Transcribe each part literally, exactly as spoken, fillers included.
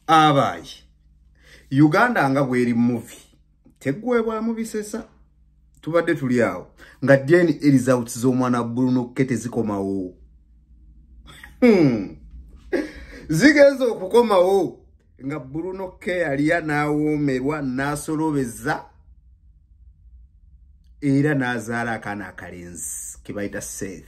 abayi Uganda nga bweri movie tegwebwa movie sesa tubadde tuli awo nga D N A results z'omwana Bruno K tezikomawo hmm. zigenzo okukomawo nga Bruno K aliya nawomerwa nasolobeza era nazaala akana akalenzi kibayita safe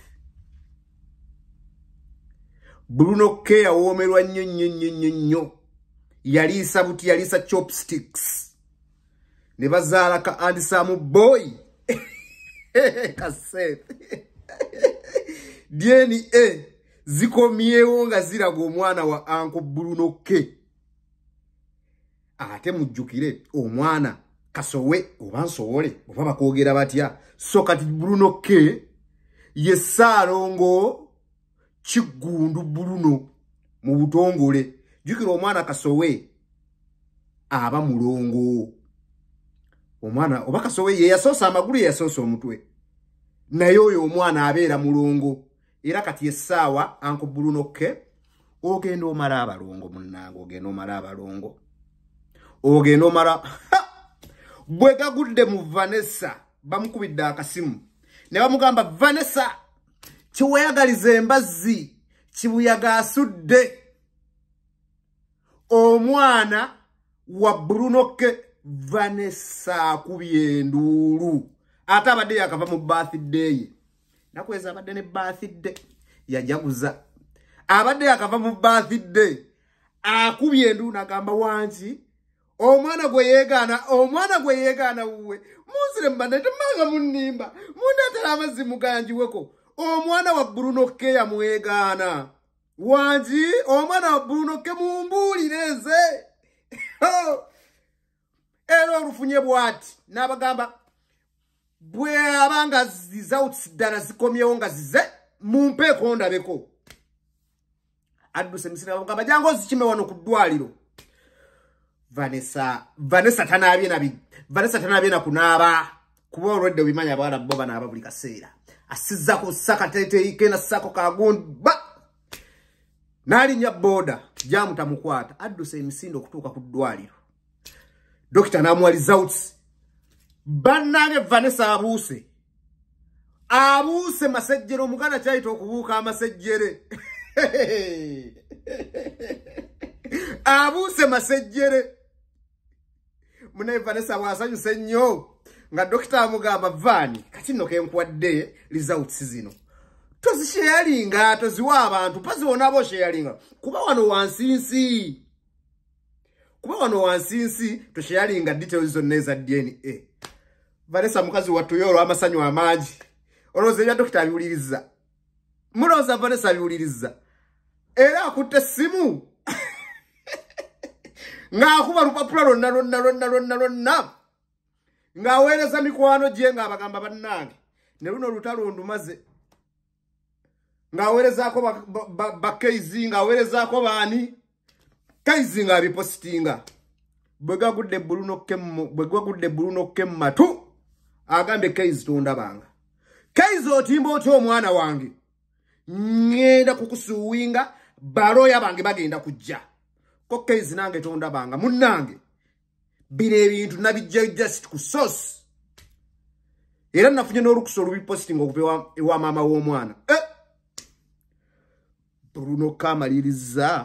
Bruno K awomerwa nnyo nnyo nnyo nnyo yalisa buti yalisa chopsticks ne bazaala ka handsome boy ka safe D N A zikomyewo nga ziraga omwana wa Uncle Bruno K ate mujjukire omwana kasowe oba nsowole oba bakoogera batya so kati Bruno K ye Saalongo Kigundu Bruno mu butongole jukira omwana kasowe aba mulongo omwana oba kasowe ye yasosa amagulu yasosa omutwe naye oyo omwana abeera mulongo era kati essaawa Uncle Bruno K ogenda omala abalongo munnange ogenda omala abalongo ogenda omala bwe gagudde mu Vanessa bamukubidde akasimu ne bamugamba Vanessa kiweyagaliza embazzi kibuyaga asudde omwana wa Bruno K Vanessa akubye enduulu ate abadde yakava mu birthday nakweza abadde ne birthday yajaguza abadde yakava mu birthday akubye enduulu nagamba wangi omwana gwe yeegana omwana gwe yeegana wuwe munzire mbadde temanga munnimba mundatera amazzi muganjiweko omwana wa Bruno K yamwegaana wangi omwana wa Bruno K mumbuulireze era olufunye bwati n'abagamba bwe abanga zizawuts ddala zikomyewo nga zize mumpeeko ndabeko adduse misira bagamba jangu zikime wano ku ddwaliro Vanessa Vanessa tanaabye nabi Vanessa tanaabye na kunaaba kuba olwedde bimanya abawala bo banaaba buli kaseera asizza ku saka tete ikena sako kagundu ba nali nya boda jamu tamukwata adduse emisindo okutuuka ku ddwaliro Doctor namwali zauts bannange Vanessa abuuse abuuse masejjero omuganda kyayita okubuuka amasejjere abuuse masejjere mune Vanessa bwasanyuse nnyo nga Doctor amugamba Vani kati nno kenkwadde results zino tozisharinga toziwa abantu paziwona abo sharinga kuba wano wansinsi kuba wano wansinsi to sharinga details zonna eza D N A Vanessa mukazi watuyoro amasanyu amangi oloze ya Doctor abiwuliriza muloza Vanessa abiwuliriza era akutte simu nga akuba lupapula lonna lonna lonna lonna lonna nga aweereza mikwano gye nga abagamba bannange ne luno lutalo ndumaze nga aweerezaako bakeizi nga aweerezaako baani kaizi nga abipositinga bwe gagudde Bruno K bwe gagudde Bruno K matu agambe keizi tondabanga keizi otimba otyo omwana wange ngenda kukusuwinga baloya bange bagenda kujja ko keizi nange tondabanga munnange bire ebintu nabijja just ku source era nafunye n'olukusa olubipositinga okupewa ewa maama w'omwana eh Bruno K amaliriza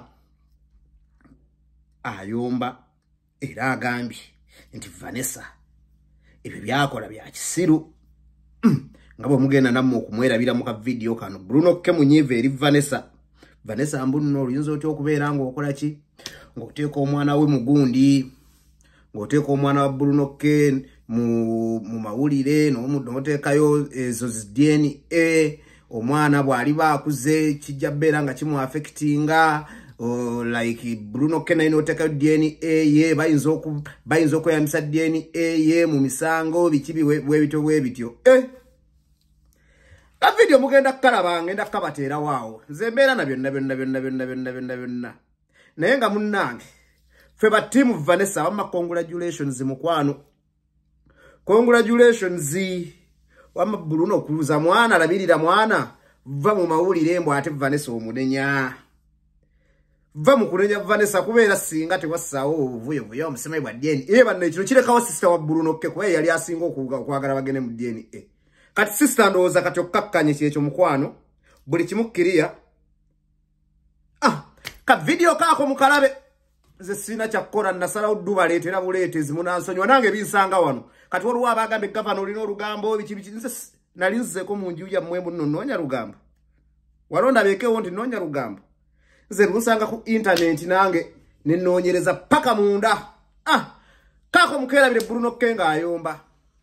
ayomba era agambye nti Vanessa ebyo byakola bya kisiru mm. nga bwe mugenda nammwe okumwerabira mu ka video kano Bruno K munyive eri Vanessa Vanessa ambunno oluyinza otya okubeera ng'okola ki ng'oteeka omwana we mugundi ng'oteeka omwana wa Bruno K mu, mu mawulire n'oteekayo ezo D N A omwana bw'ali baakuze kijja beera nga kimu affectinga uh, like Bruno K naye n'oteekayo D N A ye bayinza oku bayinza okweyambisa D N A ye mu misango bikibi webityo webityo eh ka video mugenda kukalaba ngenda kukabateera waawo nze mbeera na byonna byonna byonna byonna byonna byonna byonna naye nga munnange fe ba team Vanessa wama congratulations mukwano congratulations wama Bruno kuza mwana labirira mwana va mu mawulire mbw ate Vanessa omunenya va mukunenya Vanessa kubeera singa tewasaawo obuvuyo buyo omusemai bwa D N A banne kino kirekawo sister wa Bruno K kuba yali asinga okwagala bagene mu D N A kati sister ndowooza kati okkakkanye kyekyo mukwano buli kimu kiriya ah ka video kaako mukalabe ze sina kyakkola nasalawo ddu baleetera buleetezi munansonyiwa nange binsanga wano kati waliwo abagambe gavana olina olugambo biki biki nze nali nzzeeko mu nju yammwe muno nnoonya lugambo walonda beekewo nti nnoonya lugambo nze lunsanga ku internet nange nennoonyereza paka munda ah kaako mukeerabire Bruno K ng'ayomba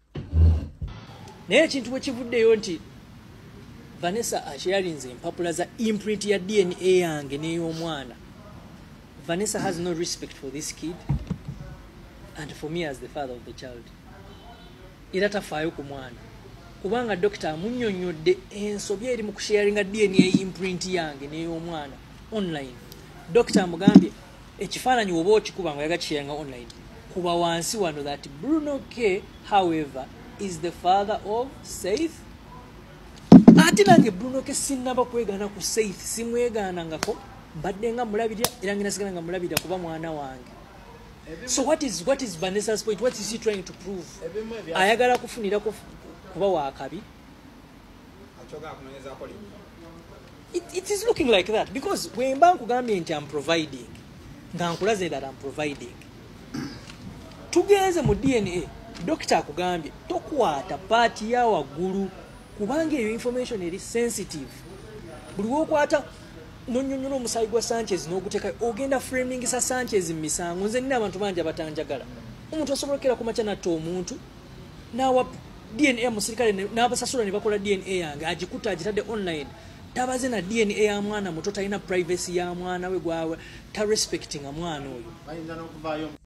naye ekintu bwe kivuddeyo nti Vanessa asharinze empapula za imprint ya D N A yange n'ey'omwana. Vanessa has no respect for this kid and for me as the father of the child. Era tafaayo ku mwana kubanga doctor amunnyonnyodde ensobi eri mu kusharinga D N A imprint yange n'ey'omwana online. Doctor amugambye ekifaananyi oba okikuba nga yagasharinga online kuba wansi wano that Bruno K however is the father of Saith. Ati nange Bruno K sinaba kwegana ku Saith simwegana ngako badde nga mulabirira era ngina sigana nga mulabirira kuba mwana wange. So what is what is Vanessa's point? What is she trying to prove? Ayagala kufunira kuba wakabi. It, it is looking like that because when bank gambye nti I'm providing nga nkulaze that I'm providing tugeze mu D N A doctor akugambye tokwata party ya waggulu kubanga eyo information eri sensitive buli wokwata nonyonyono omusayi gwa Sanchez n'oguteka ogenda framing sa Sanchez misango nze nina abantu bangi abatanjagala omuntu asobolokera ku macha nato omuntu nawa D N A musirikale n'abasasula ne bakola D N A yange agikuta agitadde online tabaze na D N A ya mwana muto talina privacy ya mwana we gwawe ta respecting a mwana oyo